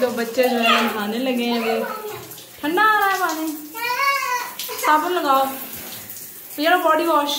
तो बच्चे जो है नहाने लगे हैं। अभी ठंडा आ रहा है पानी, साबुन लगाओ, ये बॉडी वॉश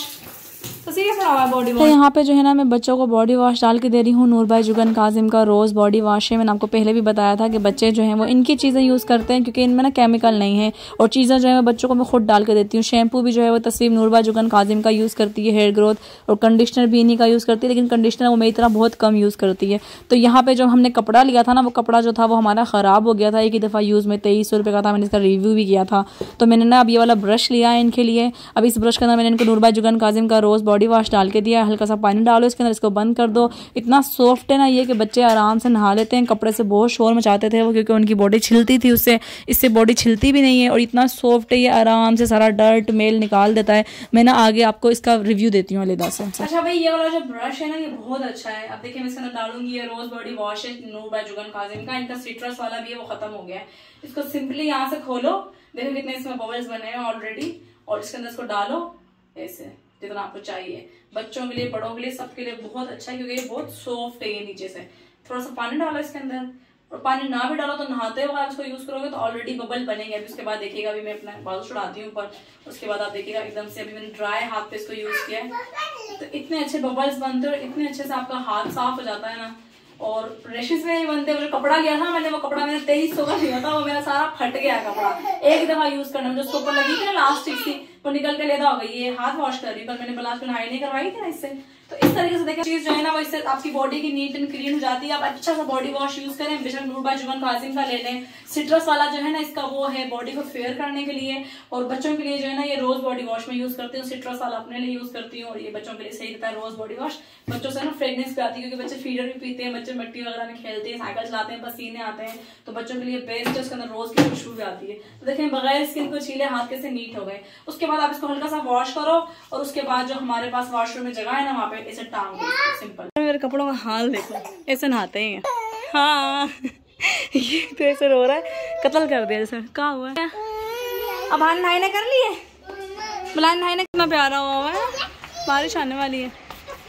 बॉडी वॉश। तो यहाँ पे जो है ना मैं बच्चों को बॉडी वॉश डाल के दे रही हूँ। नूरबाई जुगन काजिम का रोज़ बॉडी वॉश है। मैंने आपको पहले भी बताया था कि बच्चे जो हैं वो इनकी चीज़ें यूज़ करते हैं क्योंकि इनमें ना केमिकल नहीं है, और चीज़ें जो है मैं बच्चों को मैं खुद डाल के देती हूँ। शैम्पू भी जो है वो तस्वीर नूरबाई जुगन काजिम का यूज़ करती है हेयर ग्रोथ, और कंडीशनर भी इन्हीं का यूज़ करती है, लेकिन कंडीशनर वो मेरी तरह बहुत कम यूज़ करती है। तो यहाँ पर जब हमने कपड़ा लिया था ना, वो कपड़ा जो था वो हमारा ख़राब हो गया था एक ही दफ़ा यूज़ में। 2300 रुपये का था। मैंने इसका रिव्यू भी किया था। तो मैंने ना अब ये वाला ब्रश लिया है इनके लिए। अब इस ब्रश के अंदर मैंने इनको नूरबाई जुगन काजिम का रोज़ बॉडी वॉश डाल के दिया। हल्का सा पानी डालो इसके अंदर, इसको बंद कर दो। इतना सॉफ्ट है ना ये कि बच्चे आराम से नहा लेते हैं। कपड़े से बहुत शोर मचाते थे वो, क्योंकि उनकी बॉडी छिलती थी उससे, इससे बॉडी छिलती भी नहीं है, और इतना सॉफ्ट है ये, आराम से सारा डर्ट मेल निकाल देता है। मैं ना आगे आपको इसका रिव्यू देती हूँ अलग से। अच्छा भाई, ये वाला जो ब्रश है ना ये बहुत अच्छा है। अब देखिए मैं इसके अंदर डालूंगी, ये रोज बॉडी वॉश है नूरबाई जुगन काजिम का। इनका सिट्रस वाला भी है, वो खत्म हो गया है। इसको सिंपली यहाँ से खोलो, देखो कितने इसमें बबल्स बने हैं ऑलरेडी, और इसके अंदर इसको डालो ऐसे जितना आपको चाहिए। बच्चों के लिए, बड़ों के लिए, सबके लिए बहुत अच्छा है, क्योंकि ये बहुत सॉफ्ट है। ये नीचे से थोड़ा सा पानी डालो इसके अंदर, और पानी ना भी डालो तो नहाते हुए आप इसको यूज करोगे तो ऑलरेडी बबल बनेंगे। अभी उसके बाद देखिएगा, अभी मैं अपना बाल छुड़ाती हूँ ऊपर, उसके बाद आप देखिएगा एकदम से, अभी मैंने ड्राई हाथ पे इसको यूज किया है तो इतने अच्छे बबल्स बनते हैं, और इतने अच्छे से आपका हाथ साफ हो जाता है ना। और रेशेस में नहीं बनते। जो कपड़ा लिया था मैंने, वो कपड़ा मैंने 2300 का लिया था, वो मेरा सारा फट गया कपड़ा एक दफा यूज करने में। जो उसके ऊपर लगी थी ना लास्टिक सी, वो निकल के लेदा हो गई। ये हाथ वॉश कर रही हूँ, पर मैंने ब्लास्ट नहाई नहीं करवाई थी ना इससे। तो इस तरीके से देखिए चीज जो है ना वो इससे आपकी बॉडी की नीट एंड क्लीन हो जाती है। आप अच्छा सा बॉडी वॉश यूज करें, बेशक नूरबाई जुगन काजिम का ले लें। सिट्रस वाला जो है ना इसका वो है बॉडी को फेयर करने के लिए, और बच्चों के लिए जो है ना ये रोज बॉडी वॉश में यूज करती हूँ। सिट्रस वाला अपने लिए यूज करती हूँ, और ये बच्चों के लिए सही रहता है रोज बॉडी वॉश। बच्चों से ना फ्रेगनेंस भी आती है, क्योंकि बच्चे फीडर भी पीते हैं, बच्चे मिट्टी वगैरह में खेलते हैं, साइकिल चलाते हैं, पसीने आते हैं, तो बच्चों के लिए बेस्ट है। उसके अंदर रोज की खुशबू भी आती है। तो देखें बगैर स्किन को छीले हाथ कैसे नीट हो गए। उसके बाद आप इसको हल्का सा वॉश करो, और उसके बाद जो हमारे पास वॉशरूम में जगह है ना वहाँ पे ऐसे टांग दो सिंपल। मेरे कपड़ों का हाल देखो, ऐसे नहाते हैं। हाँ ये तो ऐसे रो रहा है, कत्ल कर दिया जैसे। क्या हुआ है? अब हाल नहाने कर लिए, बुलाने नहाने कितना प्यारा हुआ है, बारिश आने वाली है।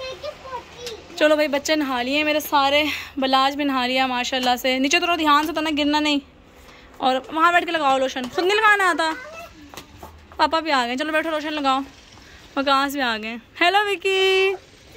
चलो भाई बच्चे नहा लिए मेरे सारे, बलाज भी नहा लिया माशाल्लाह से। नीचे तो ध्यान से तो ना गिरना नहीं, और वहाँ बैठ के लगाओ लोशन, खुद नहीं लगाना आता। पापा भी आ गए, चलो बैठो लोशन लगाओ। वकास भी आ गए। हेलो विकी,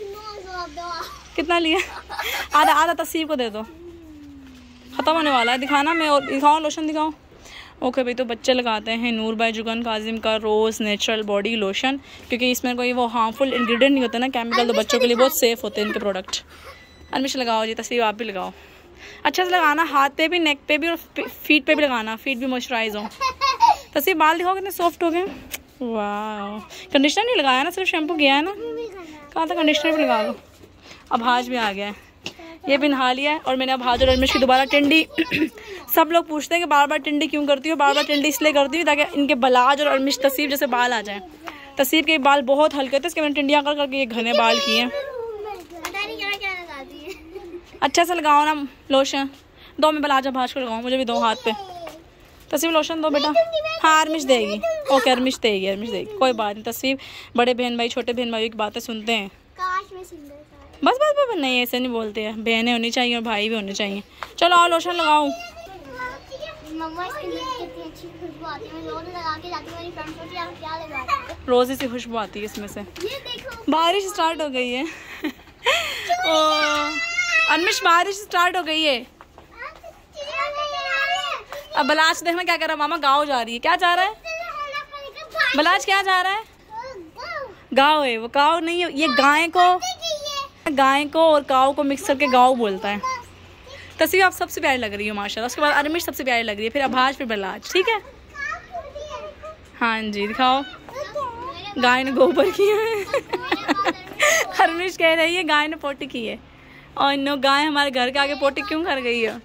कितना लिया? आधा आधा तस्वीर को दे दो, खत्म होने वाला है। दिखाना मैं, और दिखाओ लोशन दिखाओ। ओके भाई, तो बच्चे लगाते हैं नूरबाई जुगन काजिम का रोज़ नेचुरल बॉडी लोशन, क्योंकि इसमें कोई वो हार्मफुल इंग्रेडिएंट नहीं होता ना, केमिकल, तो बच्चों के लिए बहुत सेफ होते हैं इनके प्रोडक्ट। अनमिश लगाओ जी, तस्वीर आप भी लगाओ, अच्छा से लगाना, हाथ पे भी, नेक पे भी, और फीट पे भी लगाना, फीट भी मॉइस्चराइज हो। तस्वीर बाल दिखाओ कितने सॉफ्ट हो गए। वाह, कंडीशनर नहीं लगाया ना, सिर्फ शैम्पू किया है ना, कहा था कंडीशनर भी लगा लो। अब हाज भी आ गया है, ये भी नहा लिया है। और मैंने अब हाज और अनमिश की दोबारा टिंडी सब लोग पूछते हैं कि बार बार टिंडी क्यों करती हो। बार बार टिंडी इसलिए करती हूँ ताकि इनके बलाज और अनमिश तस्वीर जैसे बाल आ जाए। तस्वीर के बाल बहुत हल्के थे, इसके मैंने टिंडियाँ कर करके ये घने बाल किए हैं। अच्छा से लगाओ ना लोशन, दो में बलाजा भाज को लगाओ, मुझे भी दो हाथ पे। तस्वीर लोशन दो बेटा। हाँ अरमिश देगी, ओके अरमिश देगी, अरमिश देगी, कोई बात नहीं। तस्वीर बड़े बहन भाई छोटे बहन भाई की बातें सुनते हैं। बस बस बस नहीं, ऐसे नहीं बोलते हैं, बहनें होनी चाहिए और भाई भी होने चाहिए। चलो आओ लोशन लगाओ। रोज़ से खुशबू आती है इसमें से। बारिश स्टार्ट हो गई है। अनमिश बारिश स्टार्ट हो गई है। अब बलाज देखना क्या कर रहा है, मामा गाँव जा रही है। क्या जा रहा है बलाज, क्या जा रहा है? गाँव है वो, गाँव नहीं है ये, गाय को और काऊ को मिक्स करके गाँव बोलता है। तस्वीर आप सबसे प्यारी लग रही हो माशाल्लाह। उसके बाद अरमिश सबसे प्यारी लग रही है, फिर अभाज, फिर बलाज, ठीक है? हाँ जी दिखाओ। गाय ने गोबर किया है। अरमिश कह रही है गाय ने पोटी की है, और नो गाय हमारे घर के आगे पोटी क्यों कर गई है?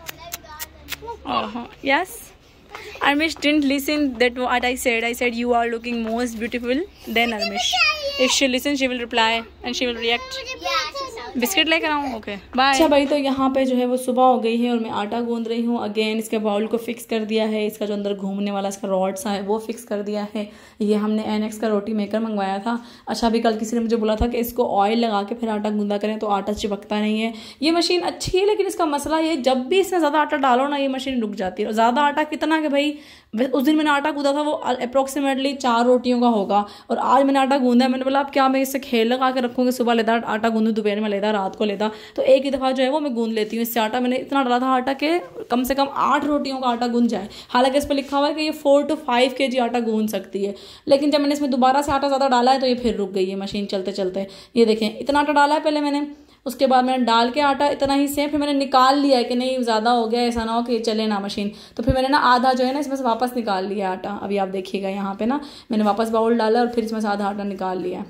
Yes, Armish didn't listen that what I said. I said you are looking most beautiful than Armish. If she listens, she will reply and she will react. Biscuit लेकर आऊँ? Okay bye. अच्छा भाई, तो यहाँ पे जो है वो सुबह हो गई है और मैं आटा गूंद रही हूँ। अगेन इसके बाउल को फिक्स कर दिया है, इसका जो अंदर घूमने वाला इसका रॉड सा है वो फिक्स कर दिया है। ये हमने NX का रोटी मेकर मंगवाया था। अच्छा, अभी कल किसी ने मुझे बोला था कि इसको ऑयल लगा के फिर आटा गूंदा करें तो आटा चिपकता नहीं है। ये मशीन अच्छी है, लेकिन इसका मसला ये, जब भी इसमें ज़्यादा आटा डालो ना ये मशीन रुक जाती है। और ज़्यादा आटा कितना कि भाई, उस दिन मैंने आटा गूंदा था वो अप्रोक्सीमेटली 4 रोटियों का होगा, और आज मैंने आटा गूंदा है। मैंने बोला अब क्या मैं इससे खेल लगा के रखूँगी, सुबह लेता आटा गूंदूँ, दोपहर में लेता, रात को लेता, तो एक ही दफ़ा जो है वो मैं गूंद लेती हूँ इससे आटा। मैंने इतना डाला था आटा के कम से कम 8 रोटियों का आटा गूंद जाए। हालांकि इस पर लिखा हुआ है कि ये 4 to 5 kg आटा गूंद सकती है, लेकिन जब मैंने इसमें दोबारा से आटा ज़्यादा डाला है तो ये फिर रुक गई है मशीन चलते चलते। ये देखें, इतना आटा डाला है पहले मैंने, उसके बाद मैंने डाल के आटा इतना ही सेम, फिर मैंने निकाल लिया है कि नहीं ज़्यादा हो गया, ऐसा ना हो कि चले ना मशीन, तो फिर मैंने ना आधा जो है ना इसमें से वापस निकाल लिया आटा। अभी आप देखिएगा यहाँ पे ना मैंने वापस बाउल डाला और फिर इसमें से आधा आटा निकाल लिया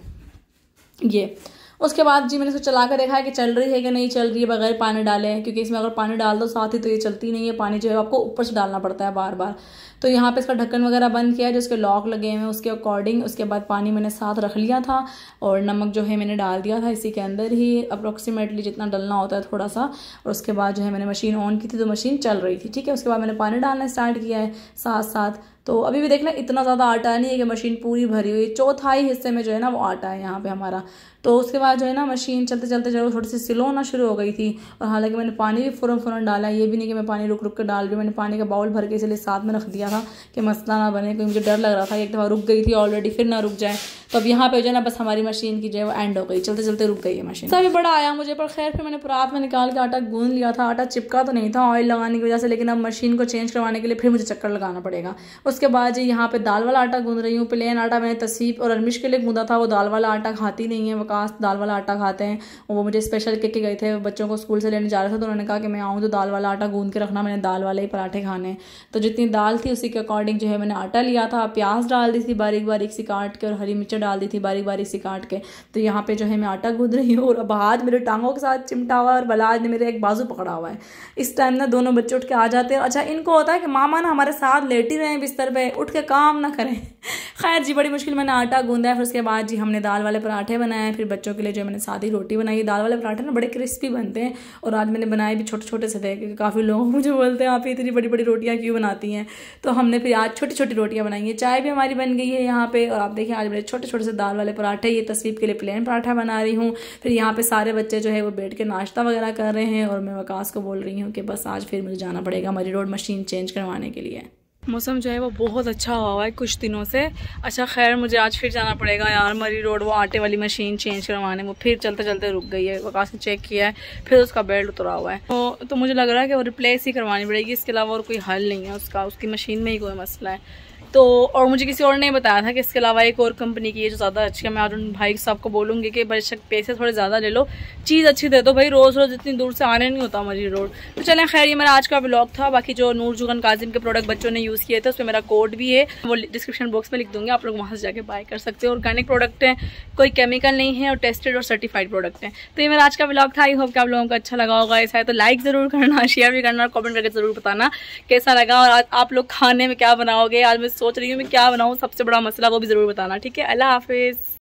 ये। उसके बाद जी मैंने इसको चला कर देखा है कि चल रही है कि नहीं चल रही है बगैर पानी डाले, क्योंकि इसमें अगर पानी डाल दो साथ ही तो ये चलती नहीं है। पानी जो है आपको ऊपर से डालना पड़ता है बार बार। तो यहाँ पे इसका ढक्कन वगैरह बंद किया है, जो उसके लॉक लगे हुए हैं उसके अकॉर्डिंग। उसके बाद पानी मैंने साथ रख लिया था और नमक जो है मैंने डाल दिया था इसी के अंदर ही, अप्रोक्सीमेटली जितना डलना होता है थोड़ा सा। और उसके बाद जो है मैंने मशीन ऑन की थी तो मशीन चल रही थी, ठीक है। उसके बाद मैंने पानी डालना स्टार्ट किया है साथ साथ। तो अभी भी देख लें इतना ज़्यादा आटा नहीं है कि मशीन पूरी भरी हुई, 1/4 हिस्से में जो है ना वो आटा है यहाँ पे हमारा। तो उसके बाद जो है ना मशीन चलते चलते जो थोड़ी सी स्लो होना शुरू हो गई थी। और हालांकि मैंने पानी भी फ़ौरन डाला है, ये भी नहीं कि मैं पानी रुक रुक कर डाल रही हूँ। मैंने पानी का बाउल भर के इसलिए साथ में रख दिया था कि मसला ना बने, क्योंकि मुझे डर लग रहा था एक दफ़ा रुक गई थी ऑलरेडी फिर ना रुक जाए। तो अब यहाँ पे जो है ना बस हमारी मशीन की जो है वो एंड हो गई, चलते चलते रुक गई है मशीन। सभी बड़ा आया मुझे, पर खैर फिर मैंने परात में निकाल के आटा गूंद लिया था। आटा चिपका तो नहीं था ऑयल लगाने की वजह से, लेकिन अब मशीन को चेंज करवाने के लिए फिर मुझे चक्कर लगाना पड़ेगा। उसके बाद जी यहाँ पे दाल वाला आटा गूंद रही हूँ। प्लेन आटा मैंने तसीफ और अरमिश के लिए गूंदा था, वो दाल वाला आटा खाती नहीं है, वकास दाल वाला आटा खाते हैं। वो मुझे स्पेशल कह के गए थे, बच्चों को स्कूल से लेने जा रहे थे तो उन्होंने कहा कि मैं आऊँ तो दाल वाला आटा गूंद के रखना, मैंने दाल वाले ही पराठे खाने। तो जितनी दाल थी उसी के अकॉर्डिंग जो है मैंने आटा लिया था। प्याज डाल दी थी बारीक बारीक सी काट के और हरी मिर्च डाल दी थी बारीक बारीक सी काट के। तो यहाँ पे जो है मैं आटा गूंद रही हूँ और अब हाथ मेरे टांगों के साथ चिमटा हुआ और बलाज ने मेरे एक बाजू पकड़ा हुआ है। इस टाइम ना दोनों बच्चे उठ के आ जाते हैं। अच्छा, इनको होता है कि मामा ना हमारे साथ लेटी रहे बिस्तर पे, उठ के काम ना करें। खैर जी, बड़ी मुश्किल मैंने आटा गूंदा है। फिर उसके बाद जी हमने दाल वाले पराठे बनाए। फिर बच्चों के लिए जो मैंने सादी रोटी बनाई। दाल वाले पराठे ना बड़े क्रिस्पी बनते हैं और आज मैंने बनाए भी छोटे छोटे से थे, क्योंकि काफ़ी लोग मुझे बोलते हैं आप इतनी बड़ी बड़ी रोटियाँ क्यों बनाती हैं। तो हमने फिर आज छोटी छोटी रोटियाँ बनाई हैं। चाय भी हमारी बन गई है यहाँ पे। और आप देखिए आज मेरे छोटे छोटे से दाल वाले पराठे, ये तस्वीर के लिए प्लेन पराठा बना रही हूँ। फिर यहाँ पे सारे बच्चे जो है वो बैठ के नाश्ता वगैरह कर रहे हैं और मैं वकास को बोल रही हूँ कि बस आज फिर मुझे जाना पड़ेगा मरी रोड मशीन चेंज करवाने के लिए। मौसम जो है वो बहुत अच्छा हुआ है कुछ दिनों से। अच्छा खैर मुझे आज फिर जाना पड़ेगा यार मरी रोड, वो आटे वाली मशीन चेंज करवाने। वो फिर चलते चलते रुक गई है, वकास ने चेक किया है, फिर उसका बेल्ट उतरा हुआ है। तो मुझे लग रहा है कि वो रिप्लेस ही करवानी पड़ेगी, इसके अलावा और कोई हल नहीं है उसका। उसकी मशीन में ही कोई मसला है। तो और मुझे किसी और ने बताया था कि इसके अलावा एक और कंपनी की है जो ज़्यादा अच्छी है। मैं आज उन भाई साहब को बोलूँगी कि बेशक पैसे थोड़े ज़्यादा ले लो, चीज़ अच्छी दे दो भाई, रोज़ रोज़ इतनी दूर से आने नहीं होता मरी रोड। तो चलें खैर, ये मेरा आज का व्लॉग था। बाकी जो नूर जुगन काजिम के प्रोडक्ट बच्चों ने यूज़ किए थे उसमें मेरा कोड भी है, वो डिस्क्रिप्शन बॉक्स में लिख दूँगी, आप लोग वहाँ से जाके बाय कर सकते हो। ऑर्गेनिक प्रोडक्ट हैं, कोई केमिकल नहीं है और टेस्टेड और सर्टिफाइड प्रोडक्ट हैं। तो ये मेरा आज का व्लॉग था। आई होप कि आप लोगों को अच्छा लगा होगा। ऐसा है तो लाइक ज़रूर करना, शेयर भी करना और कमेंट करके ज़रूर बताना कैसा लगा। और आज आप लोग खाने में क्या बनाओगे, आज मैं सोच रही हूँ मैं क्या बनाऊँ, सबसे बड़ा मसला वो भी ज़रूर बताना, ठीक है। अल्लाह हाफिज़।